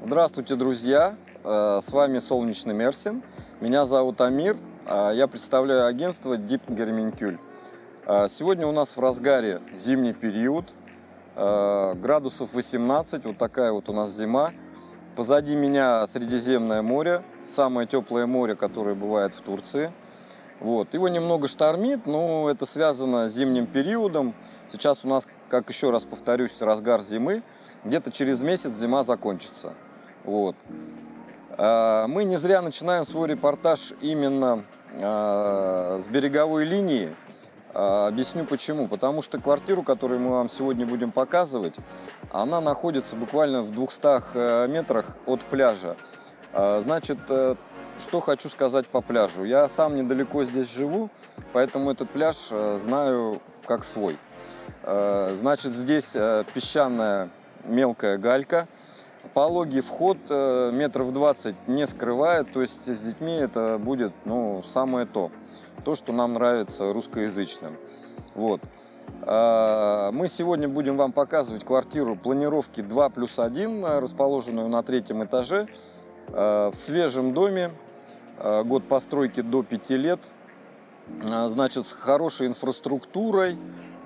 Здравствуйте, друзья! С вами Солнечный Мерсин. Меня зовут Амир. Я представляю агентство Deep Герменкюль. Сегодня у нас в разгаре зимний период. Градусов 18. Вот такая вот у нас зима. Позади меня Средиземное море. Самое теплое море, которое бывает в Турции. Вот. Его немного штормит, но это связано с зимним периодом. Сейчас у нас, как еще раз повторюсь, разгар зимы. Где-то через месяц зима закончится. Вот. Мы не зря начинаем свой репортаж именно с береговой линии. Объясню почему. Потому что квартиру, которую мы вам сегодня будем показывать, она находится буквально в 200 метрах от пляжа. Значит, что хочу сказать по пляжу. Я сам недалеко здесь живу, поэтому этот пляж знаю как свой. Значит, здесь песчаная мелкая галька. Пологий вход метров 20 не скрывает, то есть с детьми это будет самое то, что нам нравится русскоязычным. Вот. Мы сегодня будем вам показывать квартиру планировки 2+1, расположенную на 3-м этаже, в свежем доме, год постройки до 5 лет, значит, с хорошей инфраструктурой,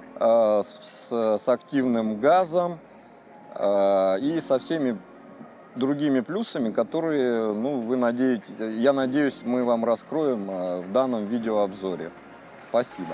с активным газом и со всеми другими плюсами, которые, я надеюсь, мы вам раскроем в данном видеообзоре. Спасибо.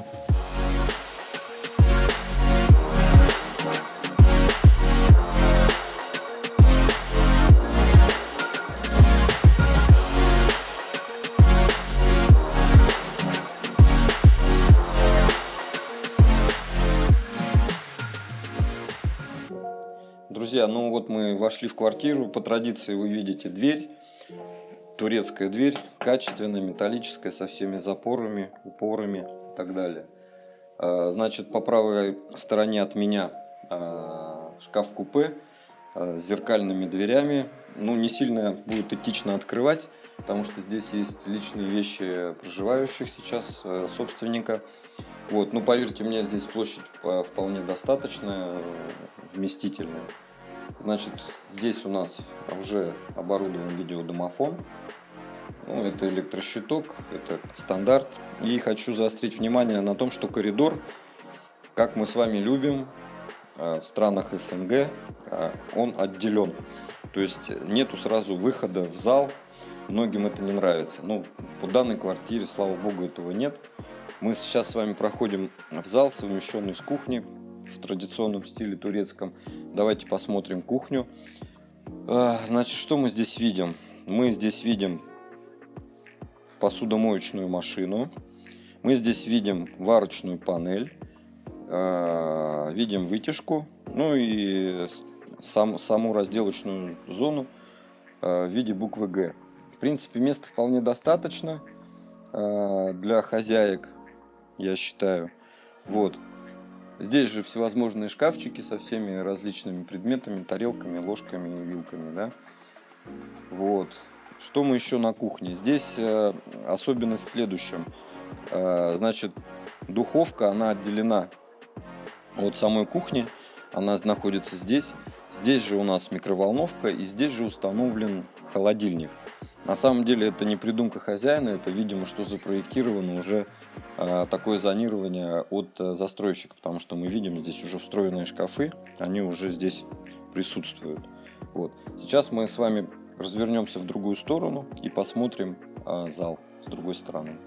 Друзья, мы вошли в квартиру. По традиции вы видите дверь, турецкая дверь, качественная, металлическая, со всеми запорами, упорами и так далее. Значит, по правой стороне от меня шкаф-купе с зеркальными дверями. Не сильно будет этично открывать, потому что здесь есть личные вещи проживающих сейчас собственника. Вот, поверьте мне, здесь площадь вполне достаточная, вместительная. Значит, здесь у нас уже оборудован видеодомофон. Это электрощиток, это стандарт. И хочу заострить внимание на том, что коридор, как мы с вами любим в странах СНГ, он отделен. То есть нету сразу выхода в зал. Многим это не нравится. По данной квартире, слава богу, этого нет. Мы сейчас с вами проходим в зал, совмещенный с кухней в традиционном стиле турецком. Давайте посмотрим кухню. Значит, что мы здесь видим? Мы здесь видим посудомоечную машину. Мы здесь видим варочную панель. Видим вытяжку. И саму разделочную зону в виде буквы Г. В принципе, места вполне достаточно для хозяек, я считаю. Вот. Здесь же всевозможные шкафчики со всеми различными предметами, тарелками, ложками и вилками. Да? Вот. Что мы еще на кухне? Здесь особенность в следующем. Значит, духовка, она отделена от самой кухни. Она находится здесь. Здесь же у нас микроволновка и здесь же установлен холодильник. На самом деле это не придумка хозяина, это, видимо, что запроектировано уже такое зонирование от застройщика, потому что мы видим здесь уже встроенные шкафы, они уже здесь присутствуют. Вот. Сейчас мы с вами развернемся в другую сторону и посмотрим зал с другой стороны.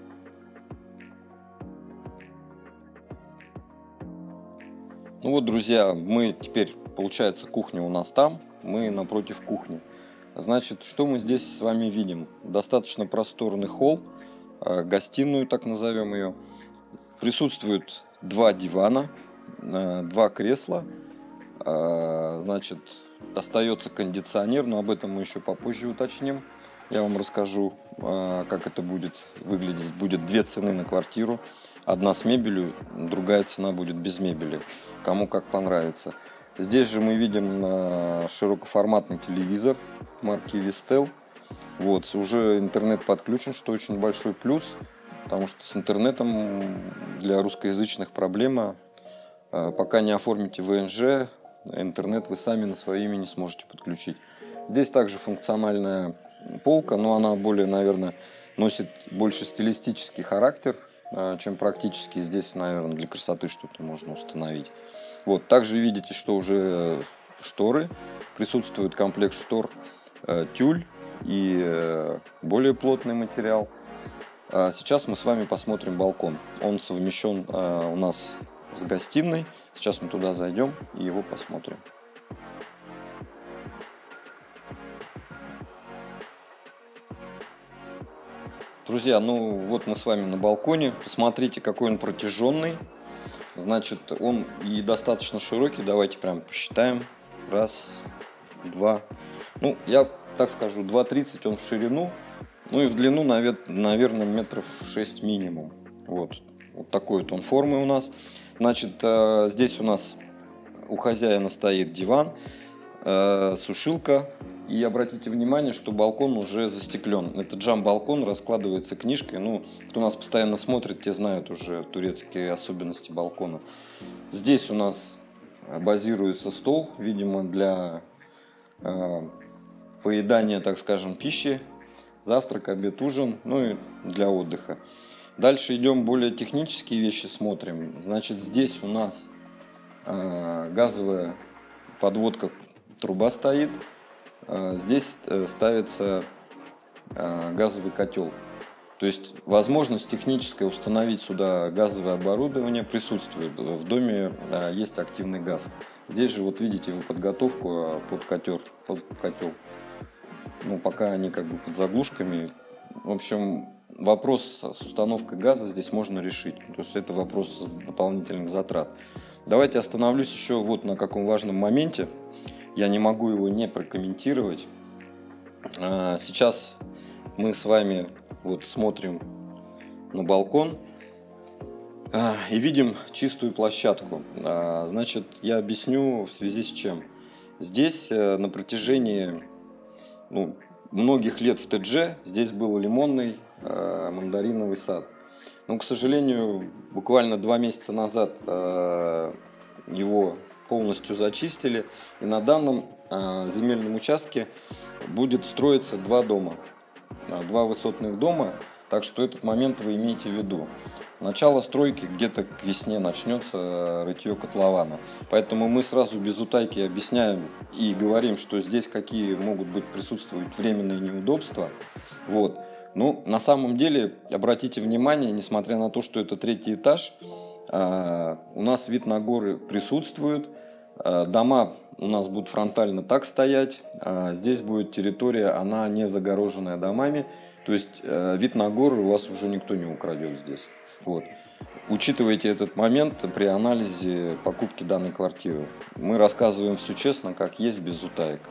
Друзья, мы теперь, получается, кухня у нас там, мы напротив кухни. Значит, что мы здесь с вами видим? Достаточно просторный холл, гостиную, так назовем ее. Присутствуют 2 дивана, 2 кресла. Значит, остается кондиционер, но об этом мы еще попозже уточним. Я вам расскажу, как это будет выглядеть. Будет 2 цены на квартиру. Одна с мебелью, другая цена будет без мебели. Кому как понравится. Здесь же мы видим широкоформатный телевизор марки Vistel. Вот, уже интернет подключен, что очень большой плюс, потому что с интернетом для русскоязычных проблема. Пока не оформите ВНЖ, интернет вы сами на свое имя не сможете подключить. Здесь также функциональная полка, но она более, наверное, носит больше стилистический характер, чем практически. Здесь, наверное, для красоты что-то можно установить. Вот. Также видите, что уже шторы. Присутствует комплект штор тюль и более плотный материал. Сейчас мы с вами посмотрим балкон. Он совмещен у нас с гостиной. Сейчас мы туда зайдем и его посмотрим. Друзья, ну вот мы с вами на балконе. Посмотрите, какой он протяженный. Значит, он и достаточно широкий. Давайте прям посчитаем. Раз, два. Ну, я так скажу, 2,30 он в ширину. Ну и в длину, наверное, метров 6 минимум. Вот такой вот он формы у нас. Значит, здесь у нас у хозяина стоит диван, сушилка. И обратите внимание, что балкон уже застеклен. Это джам-балкон, раскладывается книжкой. Ну, кто нас постоянно смотрит, те знают уже турецкие особенности балкона. Здесь у нас базируется стол, видимо, для поедания, так скажем, пищи. Завтрак, обед, ужин, ну и для отдыха. Дальше идем более технические вещи смотрим. Значит, здесь у нас газовая подводка, труба стоит. Здесь ставится газовый котел. То есть возможность техническая установить сюда газовое оборудование присутствует. В доме есть активный газ. Здесь же вот видите вы подготовку под котел. Ну, пока они как бы под заглушками. В общем, вопрос с установкой газа здесь можно решить. То есть это вопрос дополнительных затрат. Давайте остановлюсь еще вот на каком важном моменте. Я не могу его не прокомментировать. Сейчас мы с вами вот смотрим на балкон и видим чистую площадку. Значит, я объясню в связи с чем. Здесь на протяжении многих лет в ТДЖ здесь был лимонный мандариновый сад. Но, к сожалению, буквально 2 месяца назад его полностью зачистили. И на данном земельном участке будет строиться 2 дома. 2 высотных дома. Так что этот момент вы имейте в виду. Начало стройки где-то к весне начнется рытье котлована. Поэтому мы сразу без утайки объясняем и говорим, что здесь какие могут быть присутствовать временные неудобства. Вот. Ну, на самом деле, обратите внимание, несмотря на то, что это 3-й этаж, у нас вид на горы присутствует. Дома у нас будут фронтально так стоять. Здесь будет территория, она не загороженная домами. То есть вид на горы у вас уже никто не украдет здесь. Вот. Учитывайте этот момент при анализе покупки данной квартиры. Мы рассказываем все честно, как есть, без утаек.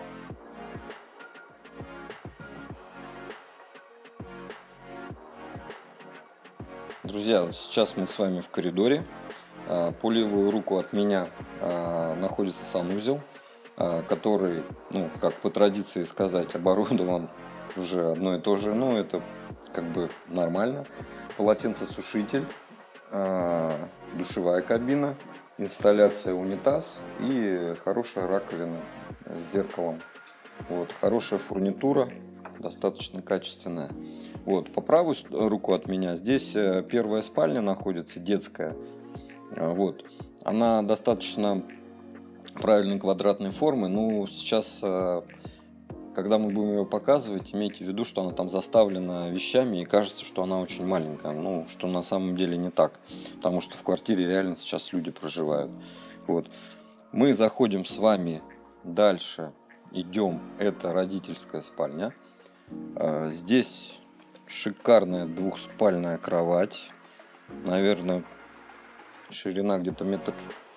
Друзья, сейчас мы с вами в коридоре. По левую руку от меня находится санузел, который, как по традиции сказать, оборудован уже одно и то же. Ну, это как бы нормально. Полотенцесушитель, душевая кабина, инсталляция унитаз и хорошая раковина с зеркалом. Вот, хорошая фурнитура, достаточно качественная. Вот, по правую руку от меня здесь первая спальня находится, детская. Вот. Она достаточно правильной квадратной формы. Ну, сейчас, когда мы будем ее показывать, имейте в виду, что она там заставлена вещами и кажется, что она очень маленькая. Ну, что на самом деле не так. Потому что в квартире реально сейчас люди проживают. Вот. Мы заходим с вами дальше. Идем. Это родительская спальня. Здесь шикарная двухспальная кровать. Наверное, ширина где-то метр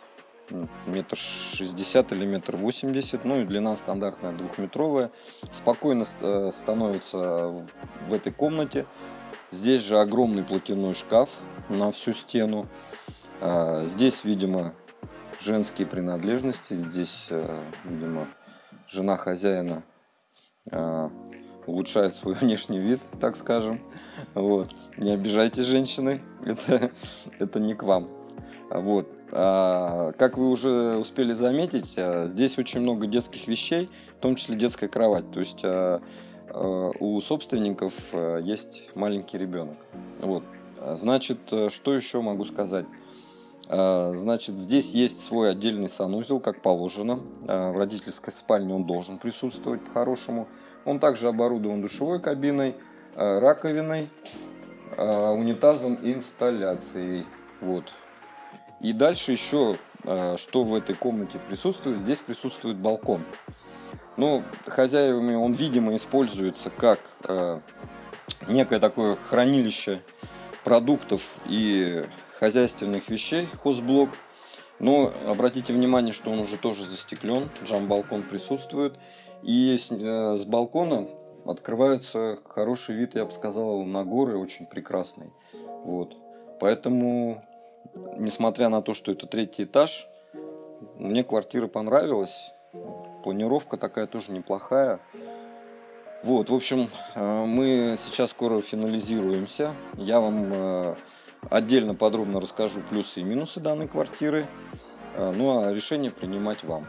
60 или метр 80, ну и длина стандартная 2-метровая. Спокойно становится в этой комнате. Здесь же огромный платяной шкаф на всю стену. Здесь, видимо, женские принадлежности. Здесь, видимо, жена хозяина улучшает свой внешний вид, так скажем. Вот. Не обижайтесь, женщины, это не к вам. Вот. Как вы уже успели заметить, здесь очень много детских вещей, в том числе детская кровать. То есть у собственников есть маленький ребенок. Вот. Значит, что еще могу сказать? Значит, здесь есть свой отдельный санузел, как положено. В родительской спальне он должен присутствовать по-хорошему. Он также оборудован душевой кабиной, раковиной, унитазом и инсталляцией. Вот. И дальше еще, что в этой комнате присутствует, здесь присутствует балкон. Но хозяевами он, видимо, используется как некое такое хранилище продуктов и хозяйственных вещей, хозблок. Но обратите внимание, что он уже тоже застеклен, джамбалкон присутствует. И с балкона открывается хороший вид, я бы сказал, на горы, очень прекрасный. Вот. Поэтому, несмотря на то, что это 3-й этаж, мне квартира понравилась. Планировка такая тоже неплохая. Вот, в общем, мы сейчас скоро финализируемся. Я вам отдельно подробно расскажу плюсы и минусы данной квартиры. Ну а решение принимать вам.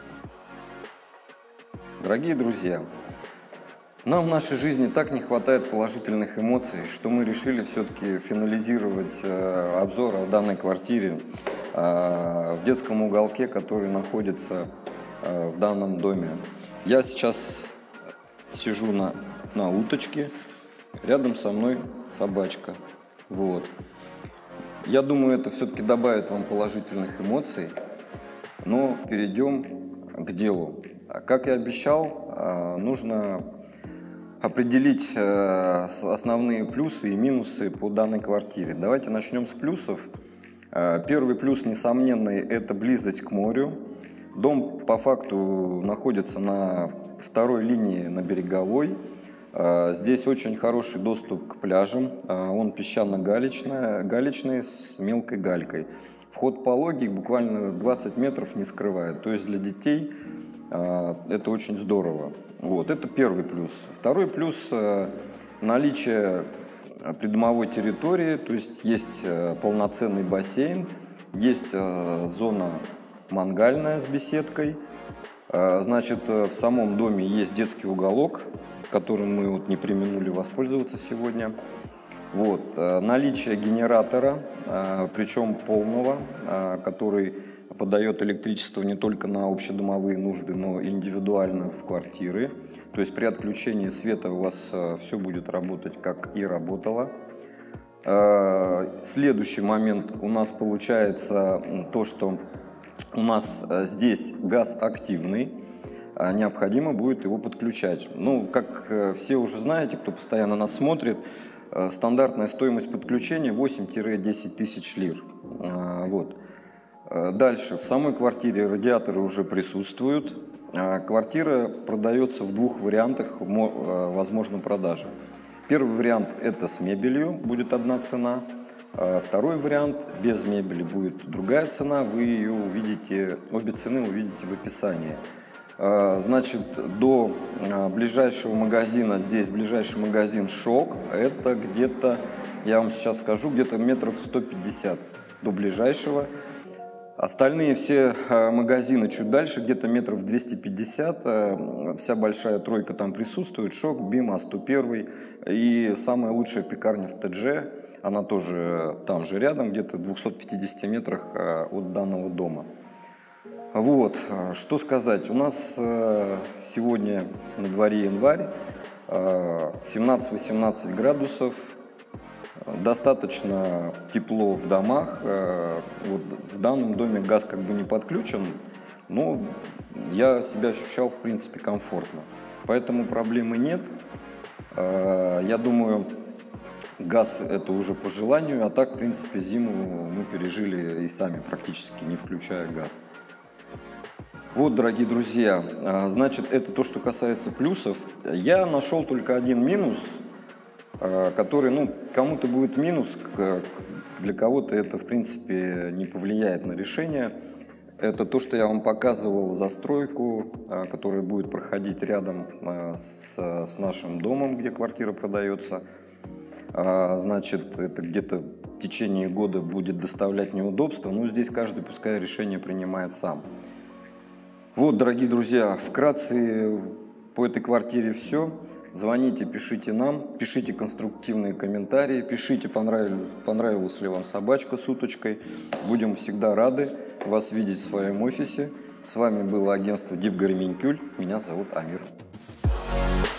Дорогие друзья, нам в нашей жизни так не хватает положительных эмоций, что мы решили все-таки финализировать обзор о данной квартире в детском уголке, который находится в данном доме. Я сейчас сижу на уточке, рядом со мной собачка. Вот. Я думаю, это все-таки добавит вам положительных эмоций, но перейдем к делу. Как я обещал, нужно определить основные плюсы и минусы по данной квартире. Давайте начнем с плюсов. Первый плюс, несомненный, это близость к морю. Дом по факту находится на 2-й линии на Береговой. Здесь очень хороший доступ к пляжам. Он песчано-галечный с мелкой галькой. Вход пологий, буквально 20 метров не скрывает. То есть для детей это очень здорово. Вот, это первый плюс. Второй плюс – наличие придомовой территории. То есть полноценный бассейн, есть зона мангальная с беседкой. Значит, в самом доме есть детский уголок, которым мы не преминули воспользоваться сегодня. Вот. Наличие генератора, причем полного, который подает электричество не только на общедомовые нужды, но и индивидуально в квартиры. То есть при отключении света у вас все будет работать, как и работало. Следующий момент у нас получается то, что у нас здесь газ активный, необходимо будет его подключать. Ну, как все уже знаете, кто постоянно нас смотрит, стандартная стоимость подключения 8-10 тысяч лир. Вот. Дальше, в самой квартире радиаторы уже присутствуют. Квартира продается в 2 вариантах, возможно, продажи. Первый вариант – это с мебелью, будет одна цена. Второй вариант – без мебели, будет другая цена. Вы ее увидите, обе цены увидите в описании. Значит, до ближайшего магазина, здесь ближайший магазин «Шок», это где-то, я вам сейчас скажу, где-то метров 150 до ближайшего. Остальные все магазины чуть дальше, где-то метров 250, вся большая тройка там присутствует, «Шок», «Бим», «А101» и самая лучшая пекарня в ТДЖ, она тоже там же рядом, где-то в 250 метрах от данного дома. Вот, что сказать, у нас сегодня на дворе январь, 17-18 градусов, достаточно тепло в домах. Вот в данном доме газ как бы не подключен, но я себя ощущал в принципе комфортно, поэтому проблемы нет. Я думаю, газ это уже по желанию, а так в принципе зиму мы пережили и сами практически не включая газ. Вот, дорогие друзья, значит, это то, что касается плюсов. Я нашел только один минус, который, кому-то будет минус, для кого-то это, в принципе, не повлияет на решение. Это то, что я вам показывал, застройку, которая будет проходить рядом с нашим домом, где квартира продается. Значит, это где-то течение года будет доставлять неудобства, ну, здесь каждый пускай решение принимает сам. Вот, дорогие друзья, вкратце по этой квартире все. Звоните, пишите нам, пишите конструктивные комментарии, пишите, понравилась ли вам собачка с уточкой. Будем всегда рады вас видеть в своем офисе. С вами было агентство Deep Geremenkül. Меня зовут Амир.